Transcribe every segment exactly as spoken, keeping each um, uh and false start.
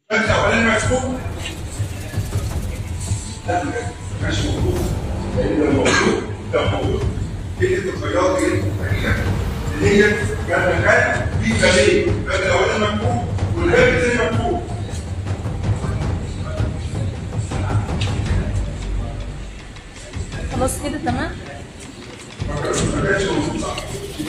انت اولاني مشكوك؟ لا مش موجود، لان لو موجود ده موجود كلمه الخياط دي اللي هي كان كان في بابين، الباب الاولاني مكتوب والباب الثاني مكتوب. خلاص كده تمام؟ ما كانش موجود صح.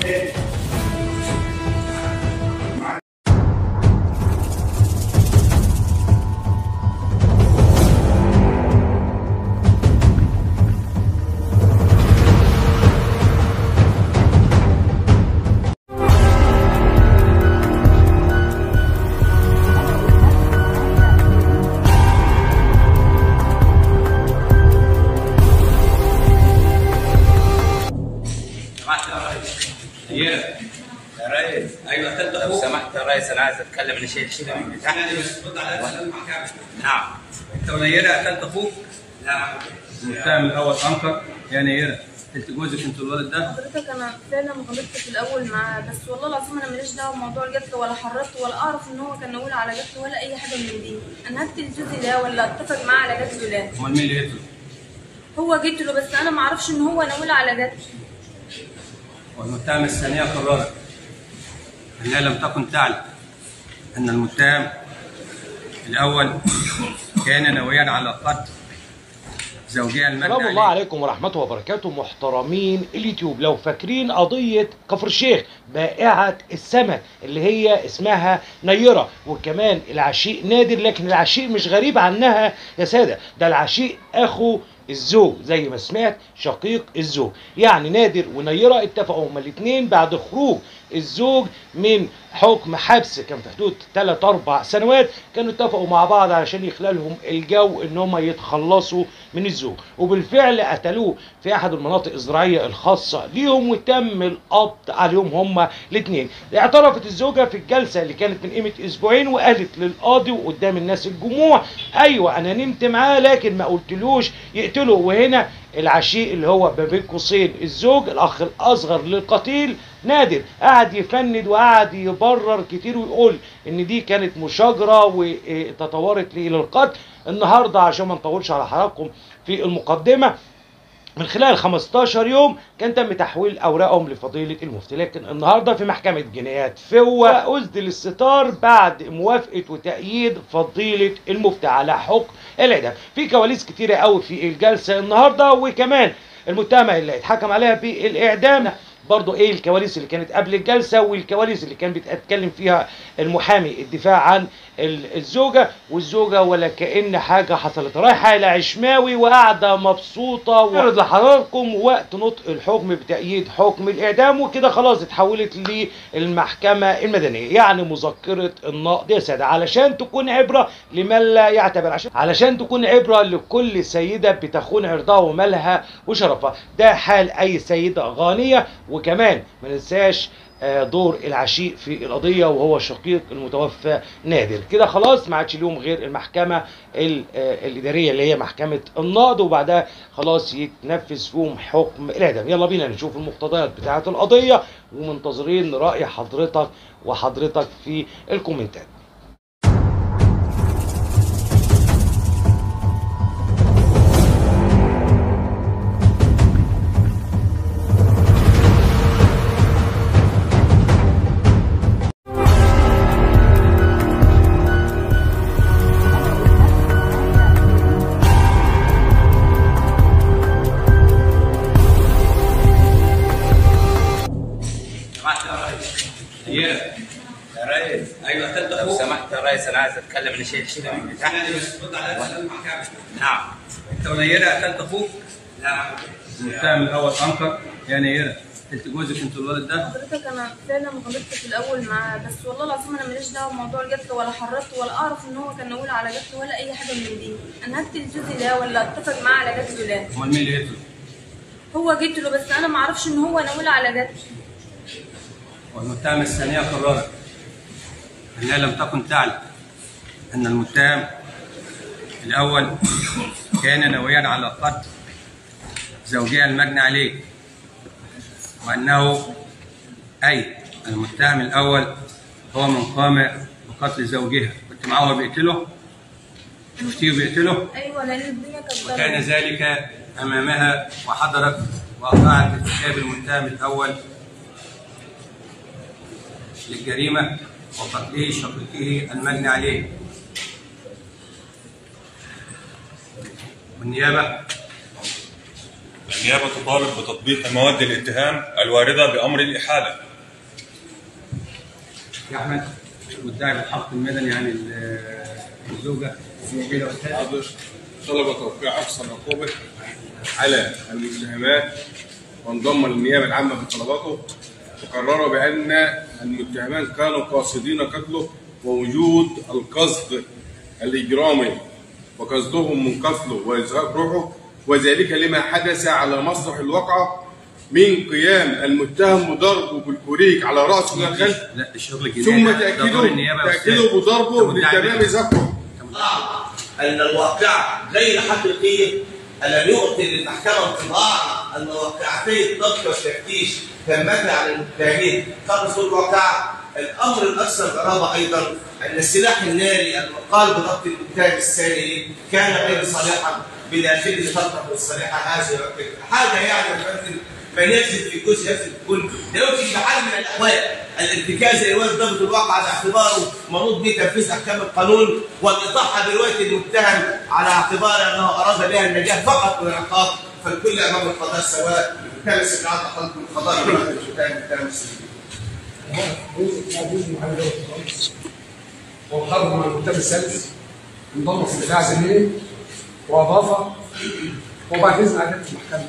يا ريس ايوه تلت اخوك لو سمحت يا ريس انا عايز اتكلم انا شايل شيء من تحت رد على المحكمه. نعم انت ونيره قتلت اخوك؟ لا المتهم الاول انكر يا نيره قتلت جوزك انت الولد ده؟ حضرتك انا فعلا غلطت في الاول معاه، بس والله العظيم انا ماليش دعوه بموضوع القتل ولا حرضت ولا اعرف ان هو كان ناوي على قتل ولا اي حاجه من دي. انا هقتل جوزي لا ولا اتفق معاه على قتله لا. امال مين اللي قتله؟ هو قتله بس انا ما اعرفش ان هو ناوي على قتل. والمتهم الثانية قررت أنها لم تكن تعلم أن المتهم الأول كان ناويا على قتل زوجها المجني. السلام الله عليكم ورحمة وبركاته محترمين اليوتيوب. لو فاكرين قضية كفر الشيخ بائعة السمك اللي هي اسمها نيرة وكمان العشيق نادر، لكن العشيق مش غريب عنها يا سادة، ده العشيق أخو الزوج زي ما سمعت، شقيق الزوج. يعني نادر ونيرة اتفقوا هما الاثنين بعد خروج الزوج من حكم حبس كان في حدود ثلاث اربع سنوات، كانوا اتفقوا مع بعض علشان يخلق لهم الجو ان هم يتخلصوا من الزوج، وبالفعل قتلوه في احد المناطق الزراعيه الخاصه ليهم وتم القبض عليهم هم الاثنين. اعترفت الزوجه في الجلسه اللي كانت من قيمه اسبوعين وقالت للقاضي وقدام الناس الجموع ايوه انا نمت معاه لكن ما قلتلوش يقتله. وهنا العشيق اللي هو ما بين قوسين الزوج الاخ الاصغر للقتيل نادر قعد يفند وقعد يبرر كتير ويقول ان دي كانت مشاجره وتطورت الى القتل. النهارده عشان ما نطولش على حضراتكم في المقدمه، من خلال خمستاشر يوم كان تم تحويل اوراقهم لفضيله المفتي، لكن النهارده في محكمه جنايات فوة اسدل الستار بعد موافقه وتأييد فضيله المفتي على حكم الاعدام. في كواليس كتيره قوي في الجلسه النهارده، وكمان المتهمه اللي اتحكم عليها بالاعدام برضو ايه الكواليس اللي كانت قبل الجلسه والكواليس اللي كان بيتكلم فيها المحامي الدفاع عن الزوجه، والزوجه ولا كأن حاجه حصلت، رايحه الى عشماوي وقاعده مبسوطه. وعرض لحضراتكم وقت نطق الحكم بتأييد حكم الاعدام، وكده خلاص اتحولت للمحكمه المدنيه، يعني مذكره النقض يا ساده علشان تكون عبره لمن لا يعتبر، عشان علشان تكون عبره لكل سيده بتخون عرضها ومالها وشرفها. ده حال اي سيده غانيه. وكمان ما ننساش دور العشيق في القضيه وهو شقيق المتوفى نادر. كده خلاص ما عادش ليهم غير المحكمه الاداريه اللي هي محكمه النقض، وبعدها خلاص يتنفذ فيهم حكم الاعدام. يلا بينا نشوف المقتضيات بتاعه القضيه ومنتظرين راي حضرتك وحضرتك في الكومنتات. يا ريس ايوه تلت اخوك لو سمحت يا ريس انا عايز اتكلم انا شايل شيء من تحت رد على المحكمه. نعم انت ونيره قتلت اخوك؟ لا المتهم الاول انكر يا نيره قتلت جوزك انت الولد ده؟ حضرتك انا فعلا غلطت في الاول معاه، بس والله العظيم انا ماليش دعوه بموضوع القتل ولا حرضت ولا اعرف ان هو كان ناوي على قتل ولا اي حاجه من دي. انا هقتل جوزي لا ولا اتفق معاه على قتله لا. امال مين اللي قتله؟ هو قتله بس انا ما اعرفش ان هو ناوي على قتل. والمتهم الثانية قررت أنها لم تكن تعلم أن المتهم الأول كان ناويا على قتل زوجها المجني عليه، وأنه أي المتهم الأول هو من قام بقتل زوجها كنت معاه وهو بيقتله؟ شفتيه بيقتله؟ ايوه لان الدنيا كانت وكان ذلك امامها وحضرت واوقعت ارتكاب المتهم الاول للجريمه وقتله شقيقه المجني عليه. والنيابه النيابه تطالب بتطبيق مواد الاتهام الوارده بامر الاحاله. يا احمد مدعي بالحق المدني عن الزوجه طلب توقيع اقصى العقوبه على المتهمات وانضم للنيابه العامه في طلباته، وقرروا بان المتهمان كانوا قاصدين قتله ووجود القصد الاجرامي وقصدهم من قتله وازهاق روحه، وذلك لما حدث على مسرح الواقعه من قيام المتهم بضربه بالكوريك على راسه من الخلف، لا الشغل الجنائي ثم تاكيده تاكيده بضربه بتمام ذكره. ان الواقعه غير حقيقيه، الم يعطي للمحكمه انطباع ان واقعتي الضبط والتفتيش تمتا على المتهمين خلص الواقعه. الامر الاكثر غرابه ايضا ان السلاح الناري المقال بضبط المتهم الثاني كان غير صالحا بداخل فتره الصالحه هذه حاجه يعني من يكذب في جزء يكذب في كل. دلوقتي في حال من الاحوال الارتكاز لروايه ضبط الواقع باعتباره منوط به تنفيذ احكام القانون، والاطاحه بروايه المتهم على اعتبار انه اراد بها النجاه فقط من العقاب، فالكل امام القضاء سواء كان استدعاء تقلد من القضاء ولا المتهم السجين. هو حضر مع المتهم الثالث انضم في دفاع زميله واضاف وبعد اذن عداله المحكمه.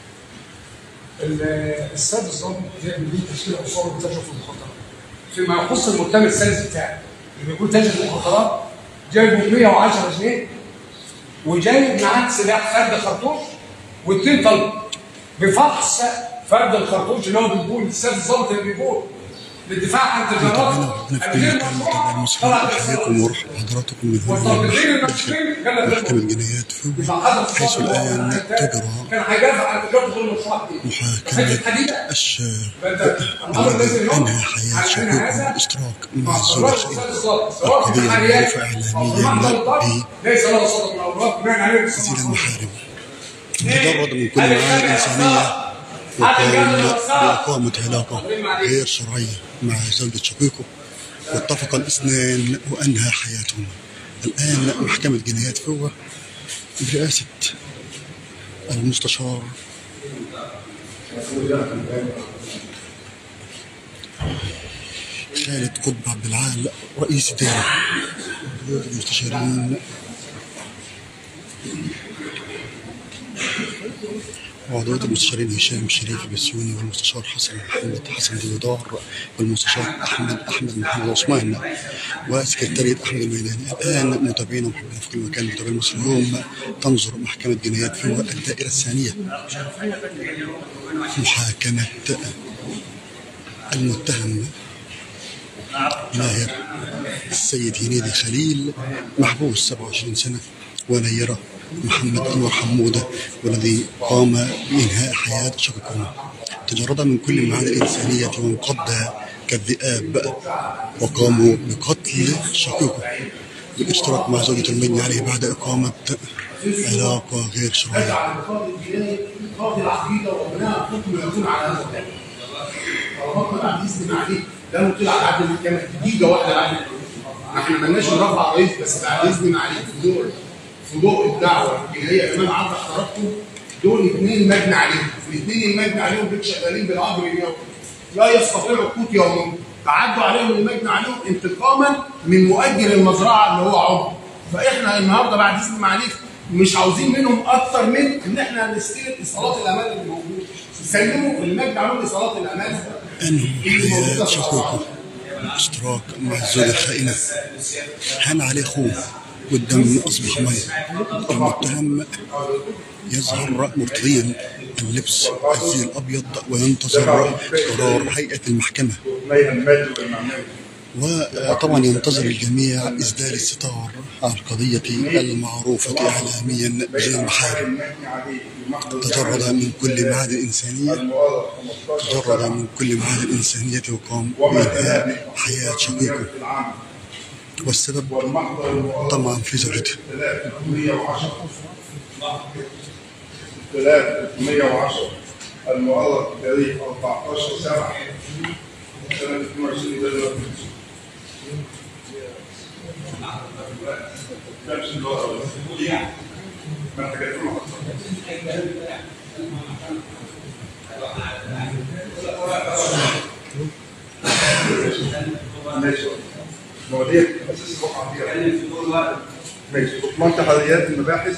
السادس الضابط جاء من دين تشكيل عصابه بتاجر في المخدرات. فيما يخص المتهم الثالث بتاعي اللي بيقول تاجر في المخدرات جايبه مية وعشرة جنيه وجايب معاه سلاح فرد خرطوش واثنين طلق. بفحص فرد الخرطوش اللي هو بيقول السادس الضابط اللي بيقول للدفاع عن تجارات غير مشروعه طلع حياكم وروح حضراتكم من هنا محكمة الجنايات فوق، حيث الآن تجرى محاكمة الشاب الذي أنهى حياة شقيقه بالاشتراك مع الزوجة الخائنة. القضية معروفة إعلاميا بغسيل المحارم، مجرد من كل معاني الإنسانية وقام بإقامة علاقة غير شرعية مع زوجة شقيقه، واتفق الاثنان وأنهى حياتهما. الآن محكمة جنايات فوة برئاسة المستشار خالد قطب عبد العال رئيس الدائرة، المستشارين وعضوية المستشارين هشام شريف البسيوني والمستشار حسن محمد حسن ديودار والمستشار أحمد أحمد محمد عثمان وسكرتارية أحمد الميداني. الآن متابعين ومحبين في كل مكان متابعين مصر اليوم تنظر محكمة جنايات فوة الدائرة الثانية محاكمة المتهم ماهر السيد هنيدي خليل محبوس سبعة وعشرين سنة، ونيرة محمد أنور حمودة والذي قام بإنهاء حياة شقيقهما. تجرد من كل المعاني الإنسانية وانقض كالذئاب وقاموا بقتل شقيقه بالاشتراك مع زوجة المجني عليه بعد إقامة علاقة غير شرعية. قاضي العقيدة وبناء حكم يكون على هذا الكلام. طلباتنا بعد إذن عليه لا نطلع على عدد المحكمة دقيقة واحدة بعد احنا مالناش نرفع رئيس بس بعد إذن عليه في دول في ضوء الدعوه اللي هي امام عرض حضراتكم دول اثنين مجني عليهم، الاثنين المجني عليهم دول شغالين بالعقد اليومي لا يستطيعوا قوت يومهم، تعدوا عليهم المجني عليهم انتقاما من مؤجر المزرعه اللي هو عمر. فاحنا النهارده بعد اذن معاليك مش عاوزين منهم اكثر من ان احنا نستلم اصالات الامان اللي موجوده، يسلموا المجني عليهم اصالات الامان انهوا حياه شقيقه بالاشتراك مع الزوجه الخائنه، هان عليه خوف والدم أصبح مي. المتهم يظهر مرتديا اللبس الزي الأبيض وينتظر قرار هيئة المحكمة، وطبعا ينتظر الجميع إسدال الستار على القضية المعروفة إعلاميا بزي المحارم. تجرد من كل معاني الإنسانية تجرد من كل معاني الإنسانية وقام بإنهاء حياة شقيقه والسبب والمحضر المؤرخ طمعا في زوجته. ثلاثمائة وعشرة ثلاثمائة وعشرة المؤرخ بتاريخ أربعة عشر سبعة سنة اثنين وعشرين دولار. نفس الوضع ما حكيتهم ماشي. مواضيع اساس الواقع فيها ماشي. ضمان تحريات المباحث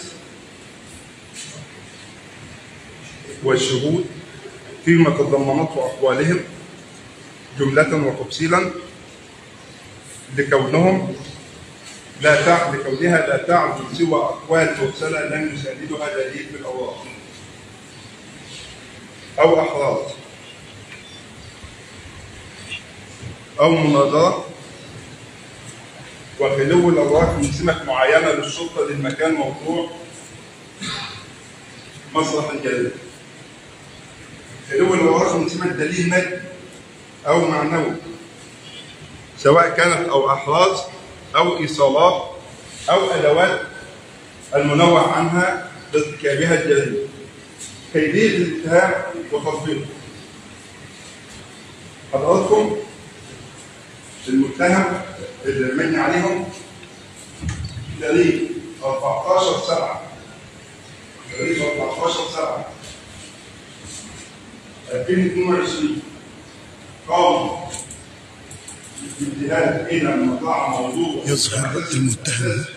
والشهود فيما تضمنته اقوالهم جملة وتفصيلا لكونهم لا تع... لكونها لا تعد سوى اقوال مرسله لم يساندها دليل في الاوراق او احراز او مناظرات، وخلو الاوراق من سمه معينه للشرطه للمكان موضوع مسرح الجريمه. خلو الاوراق من سمه دليل مادي او معنوي سواء كانت او احراز او ايصالات او ادوات المنوع عنها بارتكابها الجريمه. كيفيه الاتهام وتطبيقه. حضراتكم المتهم اللي المجني عليهم تاريخ أربعة عشر سبعة تاريخ أربعة عشر سبعة ألفين واثنين وعشرين قاموا باجتهاد الى مطلع موضوع يظهر المتهم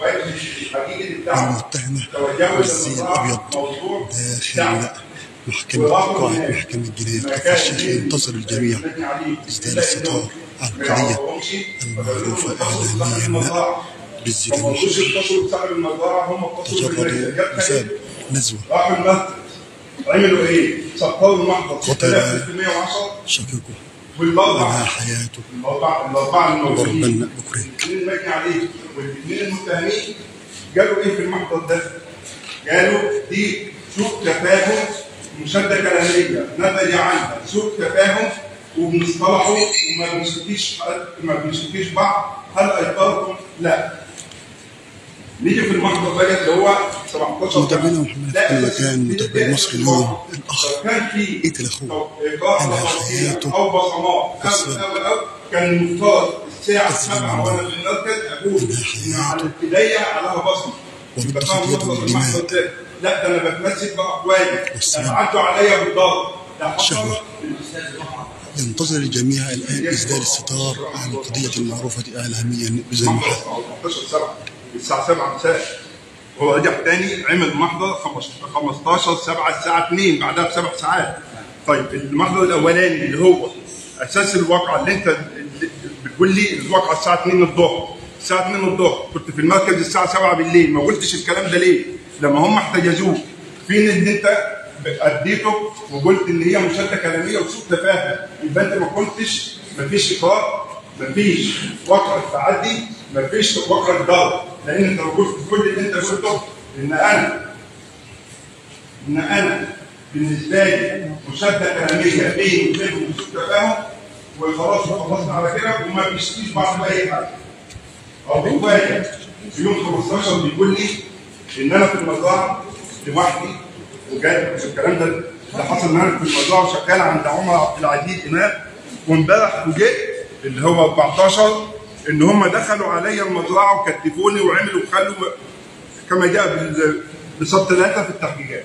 المتهمة بالزي الأبيض داخل محكمة قاعة محكمة جناية كفر الشيخ. ينتظر الجميع إسدال الستار على القضية المعروفة إعلاميا بالزي المحكمة. تجردوا بسبب نزوة عملوا ايه؟ سقطوا المحضر قتل شقيقه وانهى حياته ضربا بكريك. الاثنين المجني عليه والاثنين المتهمين قالوا ايه في المحضر ده؟ قالوا دي سوء تفاهم مشاده كلاميه نتج عنها سوء تفاهم وبنصطلحوا وما بنشتكيش ما بنشتكيش بعض. هل ايقظتم؟ لا. نيجي في المحضر بقى اللي هو سبعتاشر متابعينا محمد في كل مكان، متابعي مصر اليوم. الاخ قتل اخوه انهى حياته او بصمات او او كان المفترض الساعه سبعة وانا في المركز اقول على البدايه عليها بصمه وبتاخد يده بالدماء. لا ده انا بتمسك باقوالي ده عدوا عليا بالضرب ده شهوة. ينتظر الجميع الان اسدال الستار عن القضيه المعروفه اعلاميا بزي المحضر. أربعة عشر سبعة الساعه سبعة مساء هو رجع تاني عمل محضر خمستاشر سبعة الساعه اتنين بعدها بسبع ساعات. طيب المحضر الاولاني اللي هو اساس الواقعه اللي انت اللي بتقول لي الواقعه الساعه اتنين الظهر الساعه اتنين الظهر كنت في المركز الساعه سبعة بالليل، ما قلتش الكلام ده ليه؟ لما هم احتجزوك فين ان انت اديته وقلت ان هي مشاده كلاميه وسوء تفاهم، يبقى انت ما كنتش مفيش اقرار مفيش واقعه تعدي مفيش واقعه ضرب، لان انت لو قلت كل اللي انت قلته ان انا ان انا بالنسبه لي مشاده كلاميه بيني وبينهم وسوء تفاهم وخلاص وخلصنا على كده وما بيشتكيش بعض باي حاجه. او بيتواجه في يوم خمستاشر بيقول لي ان انا في المزرعه لوحدي وجاي الكلام ده اللي حصل ان انا في المزرعه وشغال عند عمر عبد العزيز امام، وامبارح فوجئت اللي هو أربعتاشر ان هم دخلوا عليا المزرعه وكتفوني وعملوا وخلوا كما جاء بالظبط ثلاثه في التحقيقات.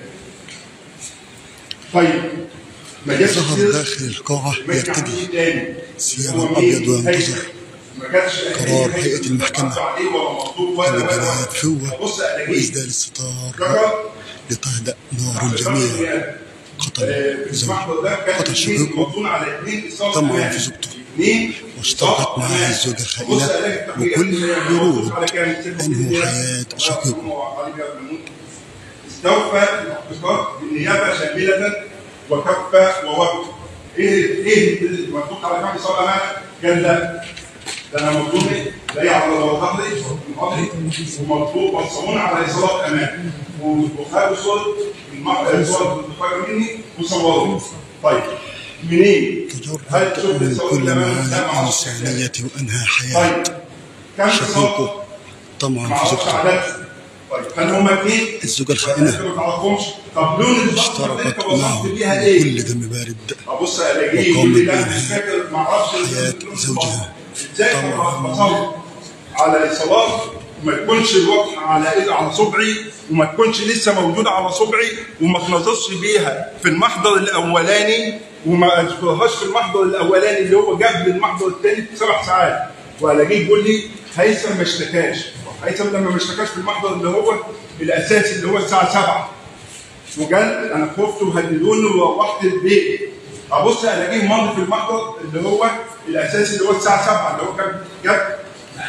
طيب ما جاش ظهر داخل القاعه يرتدي ثيابا ابيض وينتظر قرار هيئه المحكمه بالجنايات فوه واسدال الستار لتهدأ نار الجميع. قتل زوجه قتل شقيقه طمعا في زوجته واشتركت معها الزوجه الخائنه وكل برود انهوا حياه شقيقه. استوفى الاحتقاق بالنيابه شامله وكفى ووقف. ايه ايه مكتوب على كام صلاه معنا؟ قال لا ده انا مكتوب لا على ظهري ومكتوب وصمون على اصابات امان وخدوا صور صور بتتفرج مني وصوروا. طيب منين؟ تجرد من كل ما لا انسانيه وانهى حياه. طيب شقيقه طمعا في زوجته. طيب هل هما اثنين؟ الزوجة الخائنة طب لون اشتركت معه بكل دم بارد ابص وقامت بإنهاء حياة زوجها طمعا على اصابات وما تكونش الوقع على ايد على صبعي وما تكونش لسه موجوده على صبعي وما تنظرش بيها في المحضر الاولاني وما اذكرهاش في المحضر الاولاني اللي هو جاب المحضر الثاني بسبع ساعات والاقيه يقول لي هيثم ما اشتكاش. هيثم لما ما اشتكاش في المحضر اللي هو الاساسي اللي هو الساعه سبعة وقال انا خفت وهددوني وروحت البيت. ابص الاقيه ماضي في المحضر اللي هو الاساسي اللي هو الساعه سبعة اللي هو كان جاب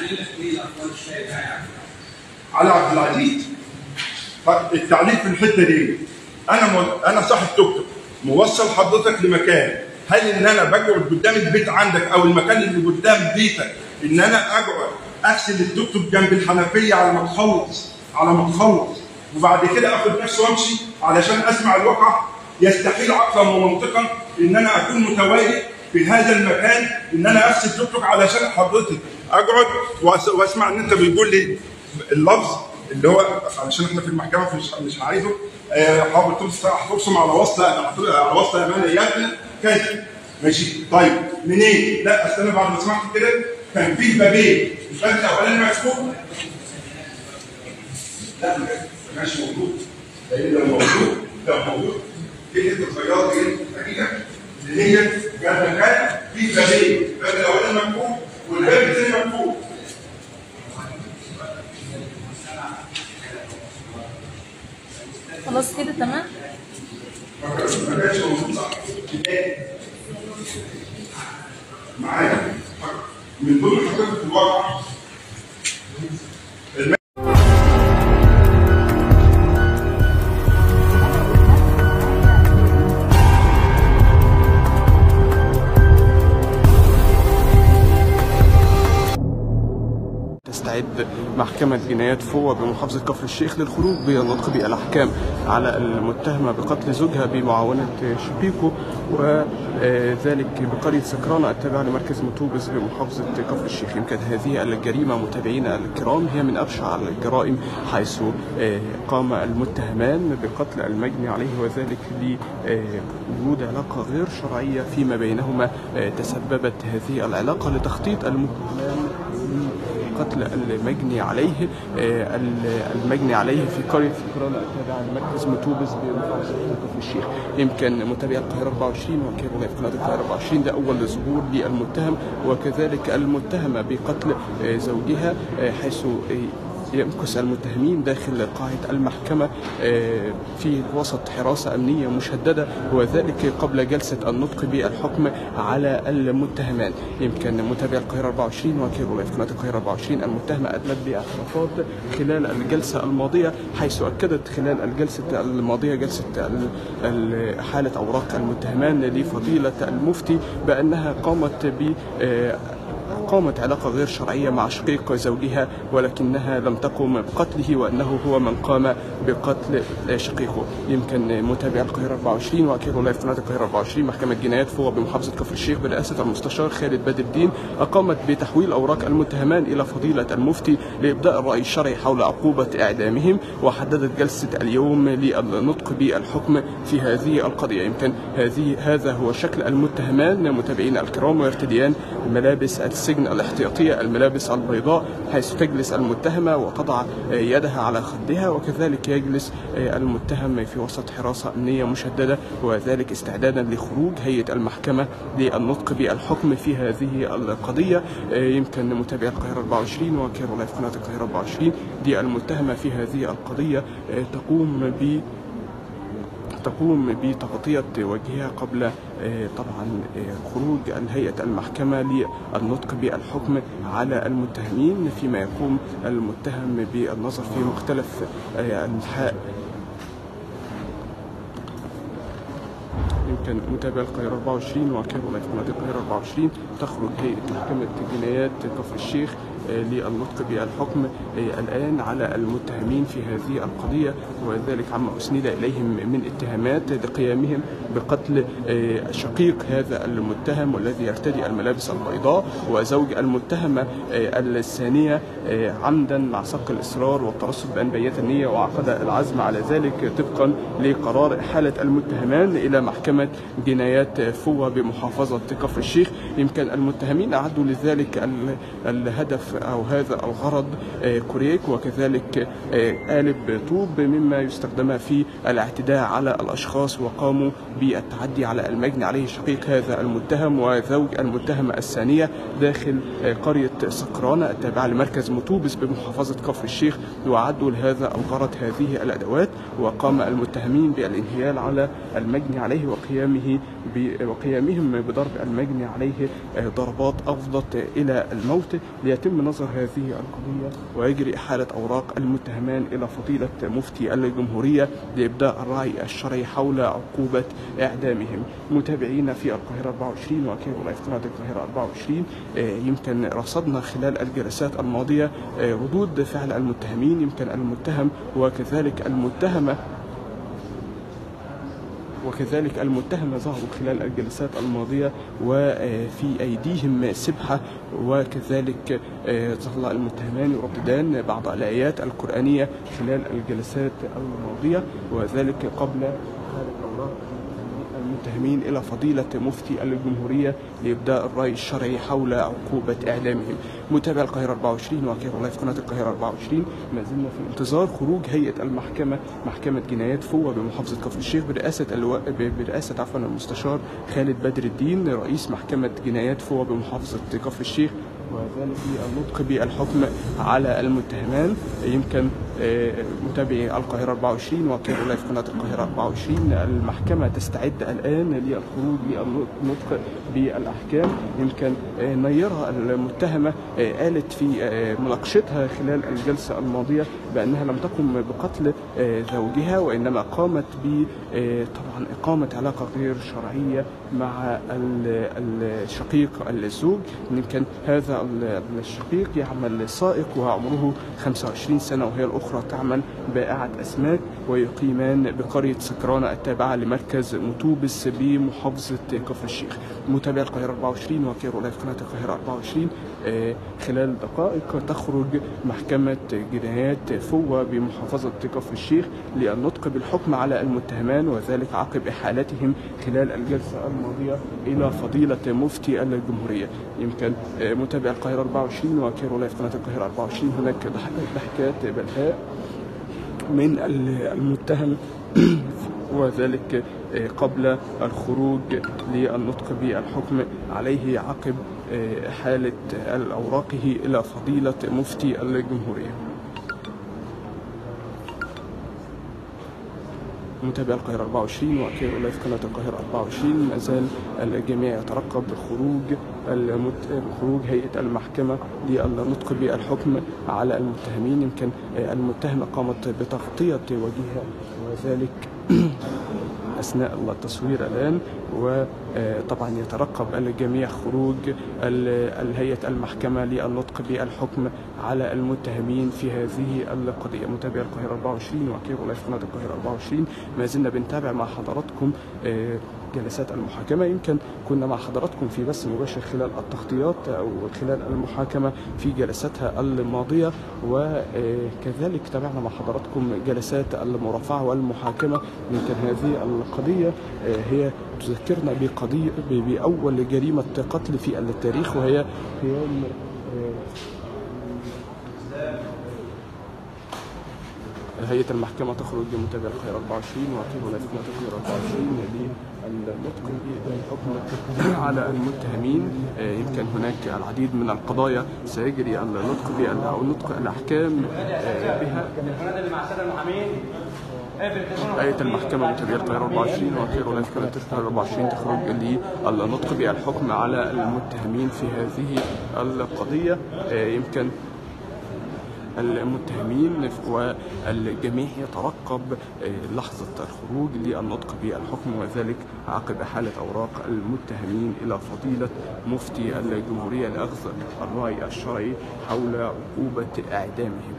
على عبد العزيز. التعليق في الحته دي انا م... انا صاحب توك توك موصل حضرتك لمكان، هل ان انا بقعد قدام البيت عندك او المكان اللي قدام بيتك ان انا اقعد اغسل التوك توك جنب الحنفيه على ما تخلص على ما تخلص وبعد كده اخد نفسي وامشي علشان اسمع الواقع؟ يستحيل عقلا ومنطقا ان انا اكون متواجد في هذا المكان ان انا اغسل توك توك علشان حضرتك اقعد واسمع ان انت بتقول لي اللفظ اللي هو علشان احنا في المحكمه مش مش عايزه حاول ترسم على وصله على وصله امانيه كذا ماشي. طيب منين؟ لا استنى بعد ما سمعت كده كان في بابين الباب الاولاني مفتوح لا ما كانش موجود لان لو موجود لو موجود في حته صغيره دي الحقيقه اللي هي كان مكان في بابين الباب الاولاني مفتوح والباب الثاني مفتوح. خلاص كده تمام؟ ما كانش موجود صح معايا من ضمن حقيقة الواقع تستعد محكمة جنايات فوة بمحافظة كفر الشيخ للخروج بالنطق بالأحكام على المتهمة بقتل زوجها بمعاونة شقيقه وذلك بقرية سكرانة التابعة لمركز مطوبس بمحافظة كفر الشيخ. يمكن هذه الجريمة متابعينا الكرام هي من أبشع الجرائم حيث قام المتهمان بقتل المجني عليه وذلك لوجود علاقة غير شرعية فيما بينهما تسببت هذه العلاقة لتخطيط المتهمان قتل المجني عليه المجني عليه في قرية سكرانة التابعة لمركز مطوبس بمحافظة كفر الشيخ. يمكن متابعي القاهرة أربعة وعشرين وكيرو في قناة القاهرة أربعة وعشرين ده أول ظهور للمتهم وكذلك المتهمة بقتل زوجها حيث يمكث المتهمين داخل قاعة المحكمة في وسط حراسة أمنية مشددة وذلك قبل جلسة النطق بالحكم على المتهمان. يمكن متابعي القاهرة أربعة وعشرين وكيرو في قناة القاهرة أربعة وعشرين المتهمة أدلت باعترافات خلال الجلسة الماضية حيث أكدت خلال الجلسة الماضية جلسة حالة أوراق المتهمان لفضيلة المفتي بأنها قامت ب قامت علاقة غير شرعية مع شقيق زوجها ولكنها لم تقم بقتله وأنه هو من قام بقتل شقيقه. يمكن متابع القاهرة أربعة وعشرين وأكيرو لايف قناة القاهرة أربعة وعشرين محكمة جنايات فوة بمحافظة كفر الشيخ برئاسة المستشار خالد بدر الدين أقامت بتحويل أوراق المتهمان إلى فضيلة المفتي لإبداء الرأي الشرعي حول عقوبة إعدامهم وحددت جلسة اليوم للنطق بالحكم في هذه القضية. يمكن هذه هذا هو شكل المتهمان متابعين الكرام ويرتديان ملابس السجن الاحتياطية الملابس البيضاء حيث تجلس المتهمة وتضع يدها على خدها وكذلك يجلس المتهم في وسط حراسة أمنية مشددة وذلك استعدادا لخروج هيئة المحكمة للنطق بالحكم في هذه القضية. يمكن متابعي القاهرة أربعة وعشرين وكيرو لايف قناة القاهرة أربعة وعشرين دي المتهمة في هذه القضية تقوم ب تقوم بتغطية وجهها قبل طبعا خروج هيئة المحكمة للنطق بالحكم على المتهمين فيما يقوم المتهم بالنظر في مختلف أنحاء. يمكن متابع القاهرة أربعة وعشرين وكيرو لايف قناة القاهرة أربعة وعشرين تخرج هيئة محكمة جنايات كفر الشيخ للنطق بالحكم الآن على المتهمين في هذه القضية، وذلك عما أسند إليهم من اتهامات لقيامهم بقتل شقيق هذا المتهم والذي يرتدي الملابس البيضاء وزوج المتهمة الثانية عمدا مع سبق الإصرار والترصد بأن بيت النية وعقد العزم على ذلك طبقا لقرار إحالة المتهمان إلى محكمة جنايات فوة بمحافظة كفر الشيخ. يمكن المتهمين أعدوا لذلك الهدف أو هذا الغرض كوريك وكذلك قالب طوب مما يستخدم في الاعتداء على الأشخاص، وقاموا بالتعدي على المجني عليه شقيق هذا المتهم وزوج المتهمة الثانية داخل قرية سكرانة التابعة لمركز مطوبس بمحافظة كفر الشيخ، وأعدوا لهذا الغرض هذه الأدوات. وقام المتهمين بالانهيال على المجني عليه وقيامه وقيامهم بضرب المجني عليه ضربات أفضت إلى الموت، ليتم نظر هذه القضية ويجري إحالة أوراق المتهمان إلى فضيلة مفتي الجمهورية لإبداء الرأي الشرعي حول عقوبة إعدامهم. متابعين في القاهرة أربعة وعشرين وكيل ولاية قناة القاهرة أربعة وعشرين، يمكن رصدنا خلال الجلسات الماضية ردود فعل المتهمين. يمكن المتهم وكذلك المتهمة وكذلك المتهم ظهروا خلال الجلسات الماضية وفي أيديهم سبحة، وكذلك ظل المتهمان يرددان بعض الآيات القرآنية خلال الجلسات الماضية، وذلك قبل أوراق المتهمين إلى فضيلة مفتي الجمهورية لإبداء الرأي الشرعي حول عقوبة إعدامهم. متابع القاهرة أربعة وعشرين وكيل ولاية قناة القاهرة أربعة وعشرين، ما زلنا في انتظار خروج هيئة المحكمة محكمة جنايات فوة بمحافظة كفر الشيخ برئاسة الو... برئاسة عفوا المستشار خالد بدر الدين رئيس محكمة جنايات فوة بمحافظة كفر الشيخ، وذلك النطق بالحكم على المتهمان. يمكن متابعي القاهرة أربعة وعشرين وكيل ولاية قناة القاهرة أربعة وعشرين، المحكمة تستعد الآن للخروج للنطق بالأحكام. يمكن نيرة المتهمة قالت في مناقشتها خلال الجلسة الماضية بأنها لم تقم بقتل زوجها، وإنما قامت ب طبعا إقامة علاقة غير شرعية مع الشقيق الزوج. يمكن هذا الشقيق يعمل سائق وعمره خمسة وعشرين سنة، وهي الأخرى تعمل بائعة أسماك، ويقيمان بقرية سكرانة التابعة لمركز مطوبس بمحافظة كفر الشيخ. متابع القاهرة أربعة وعشرين وكيل ولاية قناة القاهرة أربعة وعشرين، خلال دقائق تخرج محكمة جنايات فوة بمحافظة كفر الشيخ للنطق بالحكم على المتهمان، وذلك عقب إحالتهم خلال الجلسة الماضية إلى فضيلة مفتي الجمهورية. يمكن متابع القاهرة أربعة وعشرين وكيل ولاية قناة القاهرة أربعة وعشرين، هناك ضحكات بلهاء من المتهم وذلك قبل الخروج للنطق بالحكم عليه عقب حالة أوراقه إلى فضيلة مفتي الجمهورية. متابع القاهرة أربعة وعشرين وكيل ولاية قناة القاهرة أربعة وعشرين، ما زال الجميع يترقب خروج خروج هيئة المحكمة للنطق بالحكم على المتهمين. يمكن المتهمة قامت بتغطية وجهها وذلك أثناء التصوير الآن، وطبعا يترقب الجميع خروج الهيئة المحكمة للنطق بالحكم على المتهمين في هذه القضية. متابع القاهرة أربعة وعشرين وكيل ولاية قناة القاهرة أربعة وعشرين، ما زلنا بنتابع مع حضراتكم جلسات المحاكمة. يمكن كنا مع حضراتكم في بث مباشر خلال التغطيات أو خلال المحاكمة في جلساتها الماضية، وكذلك تابعنا مع حضراتكم جلسات المرافعة والمحاكمة. يمكن هذه القضية هي تذكرنا بقضية بأول جريمة قتل في التاريخ، وهي قيام هيئة المحكمة تخرج بمتابع القاهرة أربعة وعشرين وكيل ولاية قناة القاهرة أربعة وعشرين للنطق بالحكم على المتهمين. يمكن هناك العديد من القضايا سيجري النطق أو نطق الأحكام بها. هيئة المحكمة متابعة القاهرة أربعة وعشرين وكيل ولاية قناة القاهرة أربعة وعشرين تخرج للنطق بالحكم على المتهمين في هذه القضية. يمكن المتهمين، والجميع يترقب لحظة الخروج للنطق بالحكم، وذلك عقب حالة أوراق المتهمين إلى فضيلة مفتي الجمهورية لأخذ الرأي الشرعي حول عقوبة إعدامهم.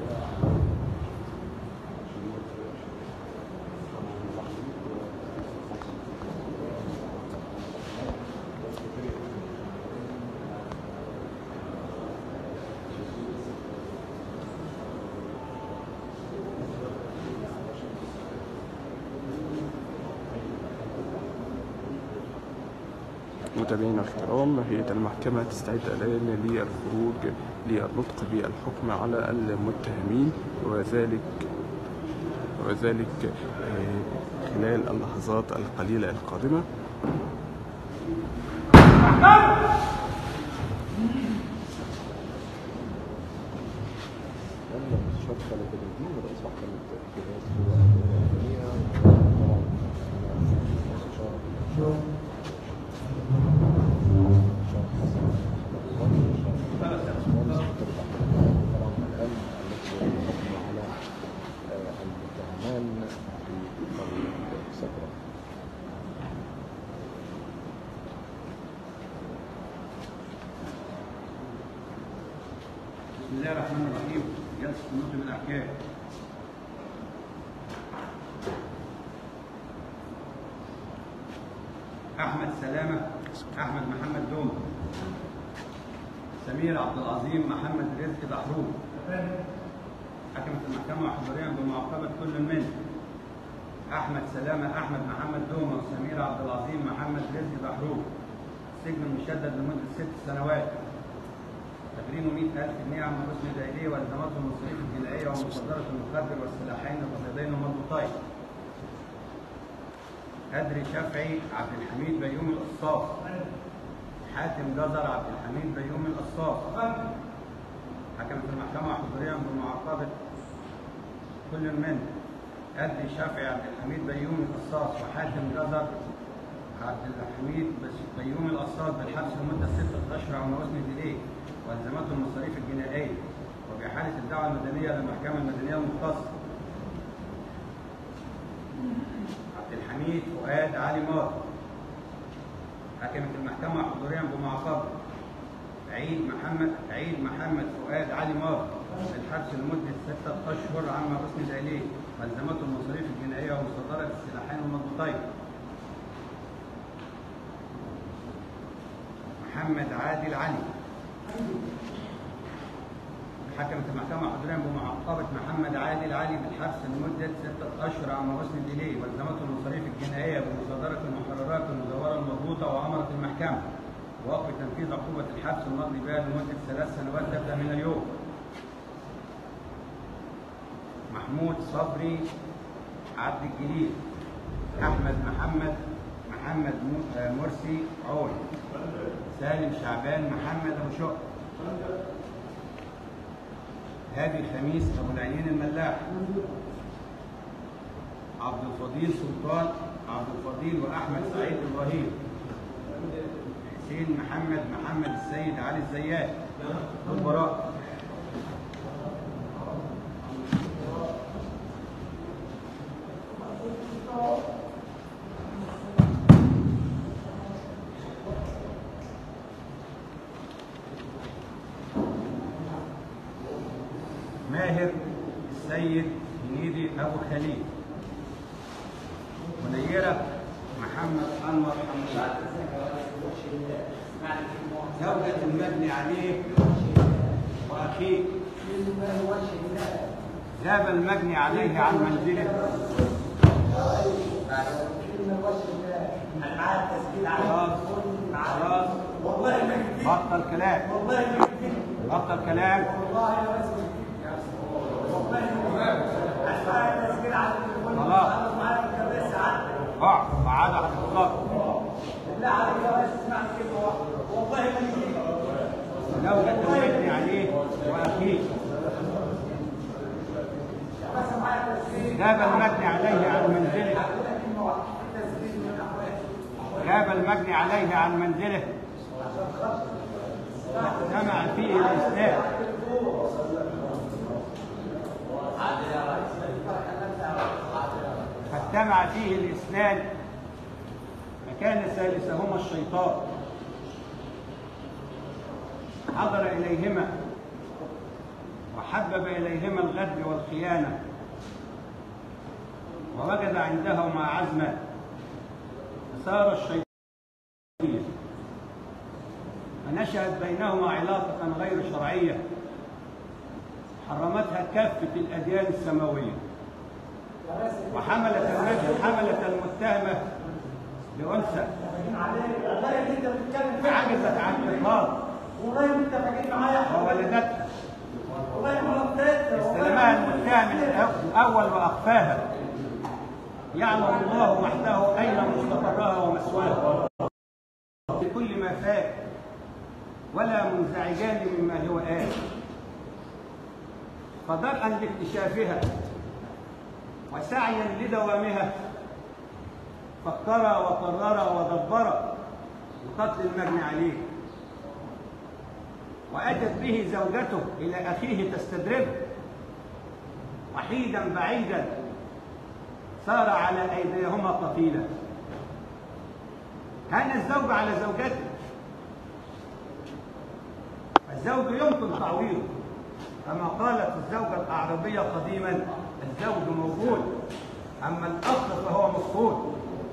متابعينا الكرام، هيئة المحكمة تستعد الآن للخروج للنطق بالحكم على المتهمين، وذلك وذلك خلال اللحظات القليلة القادمة. بسم الله الرحمن الرحيم. جلسة النطق بالأحكام. أحمد سلامة أحمد محمد دوم. سمير عبد العظيم محمد رزق دحروب. حكمت المحكمة حضوريا بمعاقبة كل من أحمد سلامة أحمد محمد دوم وسمير عبد العظيم محمد رزق دحروب سجن مشدد لمدة ست سنوات، تغريم مئة ألف جنيه عن رسم دائرية والزاماتهم المصاريف الجنائية ومصادرة المخدر والسلاحين الرصيدين ومضبوطين. أدري شافعي عبد الحميد بيومي القصاص. حاتم جزر عبد الحميد بيومي القصاص. حكمت المحكمة حضوريا بمعاقبة كل من أدري شافعي عبد الحميد بيومي القصاص وحاتم جزر عبد الحميد بيومي القصاص بالحبس لمدة ستة أشهر عن وزن ديليه والزاماته المصاريف الجنائية، وبإحالة الدعوة المدنية للمحكمة المدنية المختصة. عبد الحميد فؤاد علي مار. حكمت المحكمة حضوريا بمعاقبة عيد محمد عيد محمد فؤاد علي مار بالحبس لمدة ستة أشهر عما أسند إليه والزامته المصاريف الجنائية ومصادرة السلاحين والمضبوطين. محمد عادل علي. حكمت المحكمة حضوريا بمعاقبة محمد عادل علي بالحبس لمدة ستة أشهر عما أسند إليه والزامته المصاريف الجنائية بمصادرة المحررات المزورة المضبوطة، وأمرت المحكمة بوقف تنفيذ عقوبة الحبس الماضي بها لمدة ثلاث سنوات تبدأ من اليوم. محمود صبري عبد الجليل. أحمد محمد محمد مرسي عول. سالم شعبان محمد أبو شق. هادي خميس أبو العينين الملاح. عبد الفضيل سلطان عبد الفضيل وأحمد سعيد إبراهيم. حسين محمد محمد السيد علي الزيات. البراء. ماهر السيد هنيدي أبو خليل. منيرة محمد أنور حمد. زوجة المبني عليه وأخيه. ذهب المبني عليه عن منزله. خلاص خلاص بطل كلام بطل كلام خلاص اقعد قعد على الخط. بالله عليك يا بس اسمع كلمه واحده والله ما يجيك. زوجة المبني عليه واخيه. غاب المبني عليه عن منزله. غاب المبني عليه عن منزله. اجتمع فيه الاسلام. اجتمع فيه الاثنان فكان ثالثهما الشيطان، حضر إليهما وحبب إليهما الغدر والخيانة، ووجد عندهما عزما، فصار الشيطان فنشأت بينهما علاقة غير شرعية حرمتها كافة الأديان السماوية، وحملت حملت المتهمة لأنثى فعجزت عن الإقرار وولدتها، استلمها المتهم الأول وأخفاها، يعلم الله وحده أين مستقرها ومثواها بكل ما فات، ولا منزعجان مما هو آت، فدرءا لاكتشافها وسعيا لدوامها فكر وقرر ودبر بقتل المجني عليه، وأتت به زوجته إلى أخيه تستدربه، وحيدا بعيدا سار على أيديهما قتيلا. كان الزوج على زوجته، الزوج يمكن تعويضه، كما قالت الزوجة الأعرابية قديما: الزوج موجود أما الأخ فهو مفقود.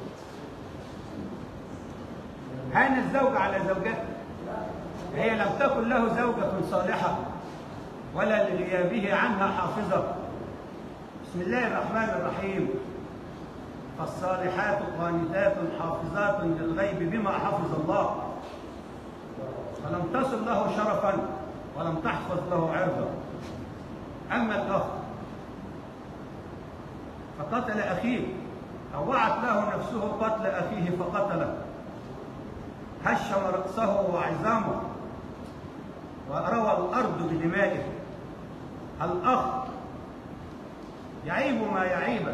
كان الزوج على زوجته، هي لم تكن له زوجة صالحة ولا لغيابه عنها حافظة. بسم الله الرحمن الرحيم: فالصالحات قانتات حافظات للغيب بما حفظ الله، فلم تصل له شرفا ولم تحفظ له عرضا. أما الأخ فقتل أخيه، طوعت له نفسه قتل أخيه فقتله، هشم رأسه وعظامه وروى الأرض بدمائه. الأخ يعيب ما يعيبه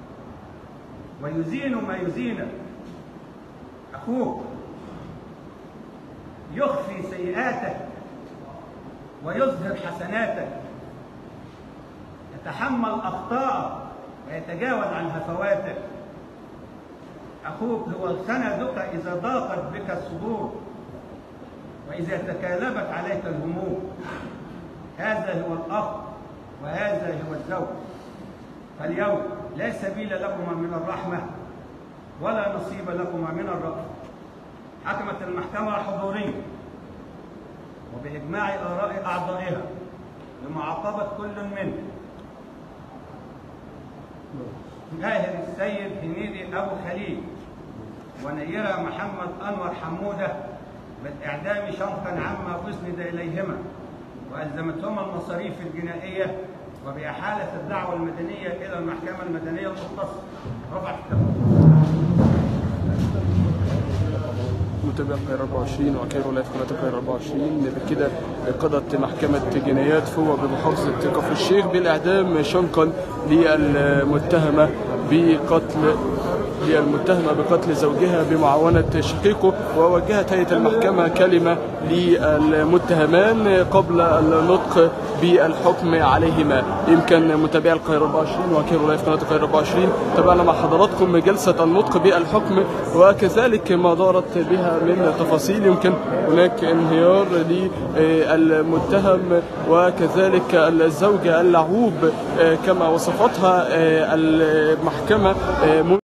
ويزين ما يزينه، أخوه يخفي سيئاته ويظهر حسناته، يتحمل أخطاءه ويتجاوز عن هفواته. أخوك هو سندك إذا ضاقت بك الصدور وإذا تكالبت عليك الهموم. هذا هو الأخ وهذا هو الزوج. فاليوم لا سبيل لكما من الرحمة ولا نصيب لكما من الرأفة. حكمت المحكمة الحضورية وبإجماع آراء أعضائها بمعاقبة كل منه ماهر السيد هنيدي أبو خليل ونيرة محمد أنور حمودة بالإعدام شنقا عما أسند إليهما، وألزمتهما المصاريف الجنائية، وبإحالة الدعوى المدنية إلى المحكمة المدنية المختصة. رفعت متابع القاهرة أربعة وعشرين وكايرو لايف قناة القاهرة أربعة وعشرين. بكده قضت محكمة جنايات فوة بمحافظة كفر الشيخ بالإعدام شنقا للمتهمة بقتل للمتهمة بقتل زوجها بمعاونة شقيقه، ووجهت هيئة المحكمة كلمة للمتهمان قبل النطق بالحكم عليهما. يمكن متابعي القاهرة أربعة وعشرين وكايرو لايف قناة القاهرة أربعة وعشرين تابعنا مع حضراتكم جلسة النطق بالحكم وكذلك ما دارت بها من تفاصيل. يمكن هناك انهيار للمتهم وكذلك الزوجة اللعوب كما وصفتها المحكمة.